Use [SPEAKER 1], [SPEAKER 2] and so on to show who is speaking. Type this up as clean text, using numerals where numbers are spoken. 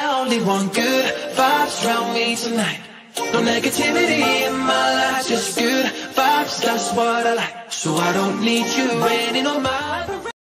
[SPEAKER 1] I only want good vibes around me tonight. No negativity in my life, just good vibes, that's what I like. So I don't need you raining on my parade.